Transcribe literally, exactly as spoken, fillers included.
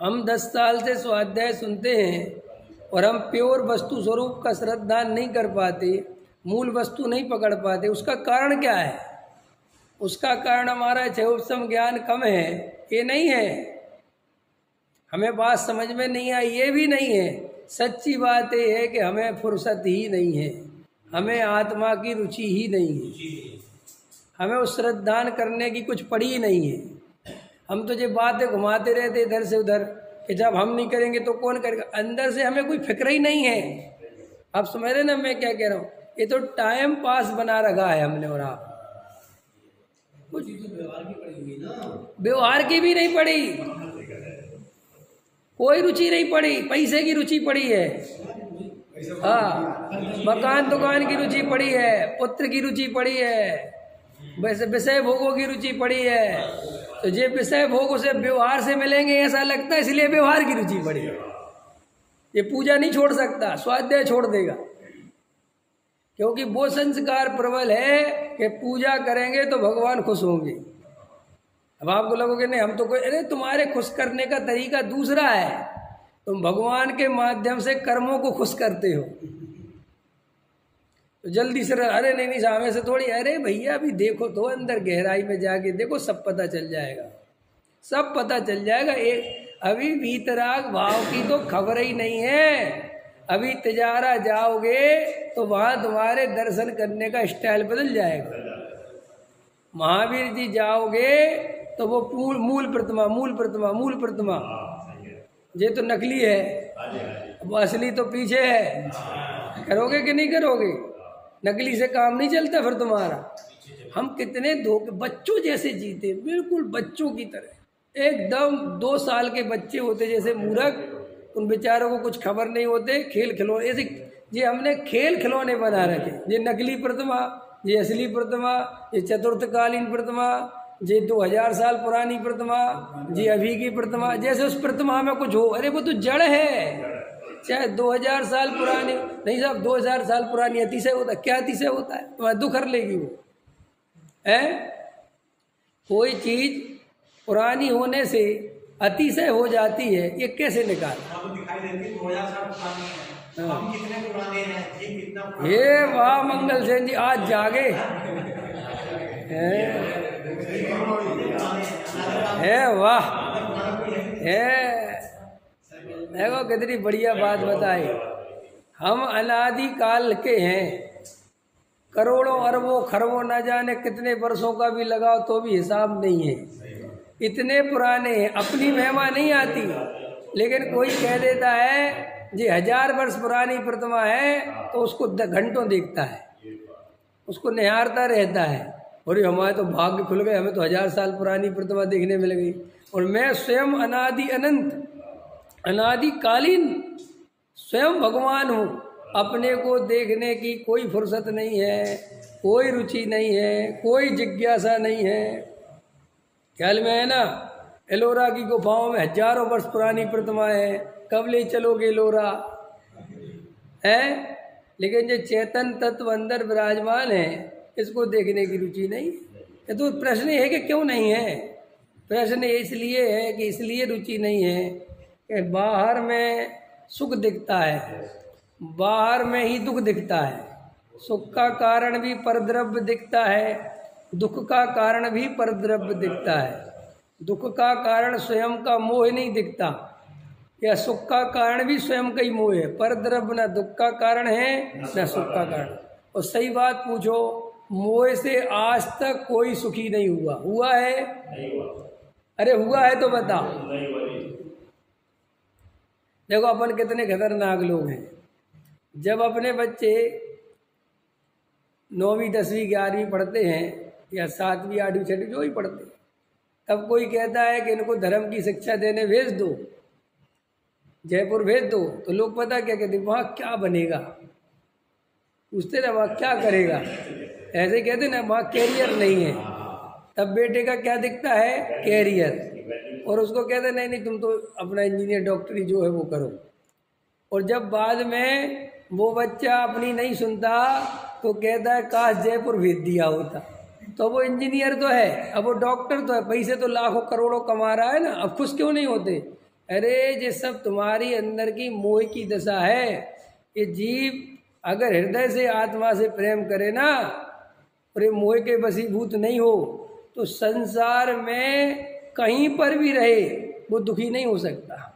हम दस साल से स्वाध्याय सुनते हैं और हम प्योर वस्तु स्वरूप का श्रद्धान नहीं कर पाते, मूल वस्तु नहीं पकड़ पाते। उसका कारण क्या है? उसका कारण हमारा चौपसम ज्ञान कम है, ये नहीं है। हमें बात समझ में नहीं आई, ये भी नहीं है। सच्ची बात ये है कि हमें फुर्सत ही नहीं है, हमें आत्मा की रुचि ही नहीं है, हमें उस श्रद्धान करने की कुछ पड़ी ही नहीं है। हम तो ये बातें घुमाते रहते इधर से उधर कि जब हम नहीं करेंगे तो कौन करेगा। अंदर से हमें कोई फिक्र ही नहीं है। आप समझ रहे ना मैं क्या कह रहा हूँ? ये तो टाइम पास बना रखा है हमने। और आप कुछ व्यवहार की भी नहीं पड़ी, कोई रुचि नहीं पड़ी, पैसे की रुचि पड़ी है, हाँ, मकान दुकान की रुचि पड़ी है, पुत्र की रुचि पड़ी है, वैसे विषय भोगों की रुचि पड़ी है। तो ये विषय भोग उसे व्यवहार से मिलेंगे ऐसा लगता है, इसलिए व्यवहार की रुचि पड़ी है। ये पूजा नहीं छोड़ सकता, स्वाध्याय छोड़ देगा, क्योंकि वो संस्कार प्रबल है कि पूजा करेंगे तो भगवान खुश होंगे। अब आपको लगोगे नहीं हम तो कोई, अरे तुम्हारे खुश करने का तरीका दूसरा है। तुम भगवान के माध्यम से कर्मों को खुश करते हो। तो जल्दी से अरे नहीं नहीं सामने से थोड़ी, अरे भैया अभी देखो तो अंदर गहराई में जाके देखो, सब पता चल जाएगा, सब पता चल जाएगा। एक अभी भीतराग भाव की तो खबर ही नहीं है। अभी तिजारा जाओगे तो वहाँ तुम्हारे दर्शन करने का स्टाइल बदल जाएगा। महावीर जी जाओगे तो वो मूल मूल प्रतिमा मूल प्रतिमा मूल प्रतिमा, ये तो नकली है, वो असली तो पीछे है। करोगे कि नहीं करोगे? नकली से काम नहीं चलता फिर तुम्हारा। हम कितने धोखे, बच्चों जैसे जीते, बिल्कुल बच्चों की तरह, एकदम दो साल के बच्चे होते जैसे मूर्ख, उन बेचारों को कुछ खबर नहीं होते। खेल खिलौने ऐसे, ये हमने खेल खिलौने बना रखे, ये नकली प्रतिमा, ये असली प्रतिमा, ये चतुर्थकालीन प्रतिमा, ये दो हजार साल पुरानी प्रतिमा, ये अभी की प्रतिमा, जैसे उस प्रतिमा में कुछ हो। अरे वो तो जड़ है, चाहे दो हजार साल पुरानी, नहीं साहब दो हजार साल पुरानी अतिशय होता है। क्या अतिशय होता है? तुम्हारा दुख हर लेगी वो है। कोई चीज पुरानी होने से अतिशय हो जाती है, ये कैसे निकाल? ये वाह मंगल सेन जी आज जागे है, वाह है। देखो कितनी बढ़िया बात बताई। हम अनादि काल के हैं, करोड़ों अरबों खरबों न जाने कितने वर्षों का भी लगाओ तो भी हिसाब नहीं है, इतने पुराने हैं। अपनी महिमा नहीं आती, लेकिन कोई कह देता है जी हजार वर्ष पुरानी प्रतिमा है तो उसको घंटों देखता है, उसको निहारता रहता है। और हमारे तो भाग्य खुल गए, हमें तो हजार साल पुरानी प्रतिमा देखने मिल गई। और मैं स्वयं अनादि अनंत अनादिकालीन स्वयं भगवान हूँ। अपने को देखने की कोई फुर्सत नहीं है, कोई रुचि नहीं है, कोई जिज्ञासा नहीं है। ख्याल में है ना? एलोरा की गुफाओं में हजारों वर्ष पुरानी प्रतिमा है, कब ले चलोगे एलोरा है? लेकिन जो चेतन तत्व अंदर विराजमान है, इसको देखने की रुचि नहीं है। तो प्रश्न ये है कि क्यों नहीं है? प्रश्न इसलिए है कि इसलिए रुचि नहीं है कि बाहर में सुख दिखता है, बाहर में ही दुख दिखता है। सुख का कारण भी परद्रव्य दिखता है, दुख का कारण भी परद्रव्य दिखता है। दुख का कारण स्वयं का मोह नहीं दिखता, या सुख का कारण भी स्वयं का ही मोह है। परद्रव्य न दुख का कारण है न सुख का कारण। और सही बात पूछो, मोह से आज तक कोई सुखी नहीं हुआ। हुआ है? नहीं हुआ। अरे हुआ है तो बता। देखो अपन कितने खतरनाक लोग हैं। जब अपने बच्चे नौवीं दसवीं ग्यारहवीं पढ़ते हैं या सातवीं आठवीं छठी जो ही पढ़ते हैं, तब कोई कहता है कि इनको धर्म की शिक्षा देने भेज दो, जयपुर भेज दो। तो लोग पता क्या कहते, वहाँ क्या बनेगा? पूछते ना वहाँ क्या करेगा, ऐसे कहते ना वहाँ कैरियर नहीं है। तब बेटे का क्या दिखता है? कैरियर। और उसको कहते नहीं नहीं तुम तो अपना इंजीनियर डॉक्टरी जो है वो करो। और जब बाद में वो बच्चा अपनी नहीं सुनता तो कहता है काश जयपुर भेज दिया होता। तो वो इंजीनियर तो है, अब वो डॉक्टर तो है, पैसे तो लाखों करोड़ों कमा रहा है ना, अब खुश क्यों नहीं होते? अरे ये सब तुम्हारी अंदर की मोह की दशा है। ये जीव अगर हृदय से आत्मा से प्रेम करे ना और ये मोह के वशीभूत नहीं हो तो संसार में कहीं पर भी रहे वो दुखी नहीं हो सकता।